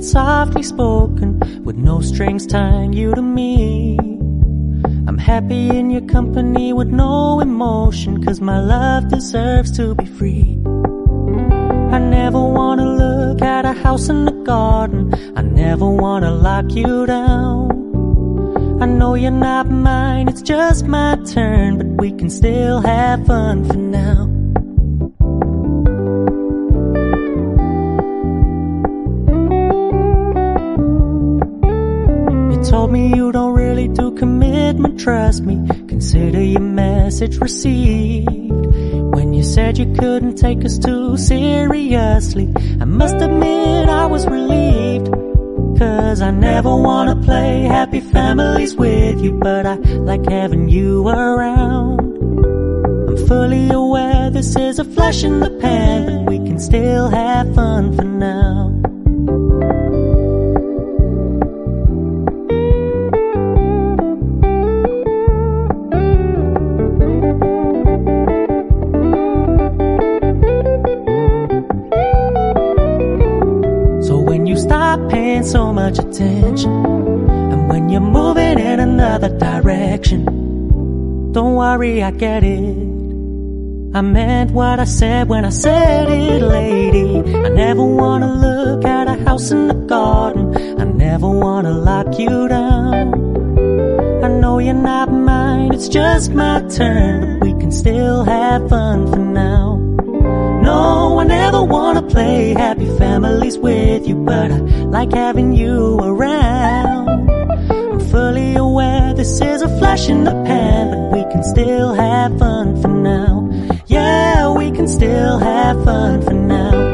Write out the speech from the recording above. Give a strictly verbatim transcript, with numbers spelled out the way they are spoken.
softly spoken, with no strings tying you to me. I'm happy in your company with no emotion, 'cause my love deserves to be free. I never wanna look at a house in the garden, I never wanna lock you down. I know you're not mine, it's just my turn, but we can still have fun for now. You told me you don't really do commitment, trust me, consider your message received. When you said you couldn't take us too seriously, I must admit I was relieved. 'Cause I never wanna play happy families with you, but I like having you around. I'm fully aware this is a flash in the pan, but we can still have fun for now. Stop paying so much attention, and when you're moving in another direction, don't worry, I get it. I meant what I said when I said it, lady. I never wanna look at a house in the garden, I never wanna lock you down. I know you're not mine, it's just my turn, but we can still have fun for now. No, I never wanna play happy families with you, but I like having you around. I'm fully aware this is a flash in the pan, but we can still have fun for now. Yeah, we can still have fun for now.